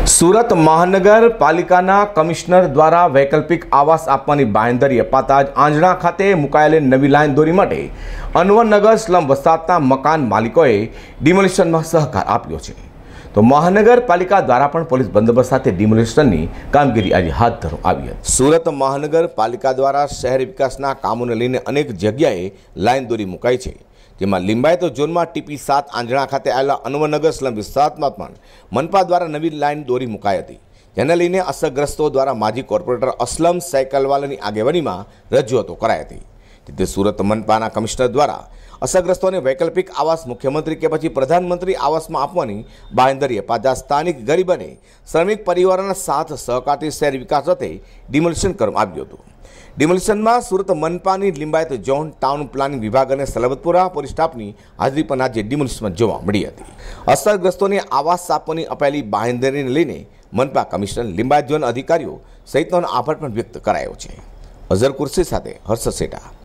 સુરત મહાનગરપાલિકાના કમિશનર દ્વારા વૈકલ્પિક આવાસ આપવાની બાંહેધરી અપાતા જ આંજણા ખાતે મુકાયેલી નવી લાઈન દોરી માટે અનવરનગર સ્લમ વસાહતના મકાન માલિકોએ ડિમોલિશનમાં સહકાર આપ્યો છે. તો મહાનગરપાલિકા દ્વારા પણ પોલીસ બંદોબસ્ત સાથે ડિમોલિશનની કામગીરી આજે હાથ ધરવામાં આવી હતી. સુરત મહાનગરપાલિકા દ્વારા શહેરી વિકાસના કામોને લઈને અનેક જગ્યાએ લાઈન દોરી મુકાઈ છે, જેમાં લિંબાયત ઝોનમાં TP7 આંજણા ખાતે આવેલા અનવરનગર સ્લમ વિસ્તારમાં પણ મનપા દ્વારા નવી લાઈન દોરી મુકાઈ હતી, જેને લઈને અસરગ્રસ્તો દ્વારા માજી કોર્પોરેટર અસલમ સાયકલવાલાની આગેવાનીમાં રજૂઆતો કરાઈ હતી. જેથી સુરત મનપાના કમિશનર દ્વારા અસરગ્રસ્તોને વૈકલ્પિક આવાસ મુખ્યમંત્રી કે પછી પ્રધાનમંત્રી આવાસમાં આપવાની બાંહેધરી અપાતા સ્થાનિક ગરીબ અને શ્રમિક પરિવારોના સાથ સહકારથી શહેરી વિકાસ સાથે ડિમોલિશન કરવામાં આવ્યું હતું. ડિમોલિશનમાં સુરત મનપાની લિંબાયત ઝોન, ટાઉન પ્લાનિંગ વિભાગ અને સલબતપુરા પોલીસ સ્ટાફની હાજરી પણ આજે ડિમોલિશનમાં જોવા મળી હતી. અસરગ્રસ્તોને આવાસ આપવાની અપાયેલી બાંહેધરીને લઈને મનપા કમિશનર, લિંબાયત ઝોન અધિકારીઓ સહિતનો આભાર પણ વ્યક્ત કરાયો છે. અઝર કુર્સી સાથે હર્ષદ સેઠા.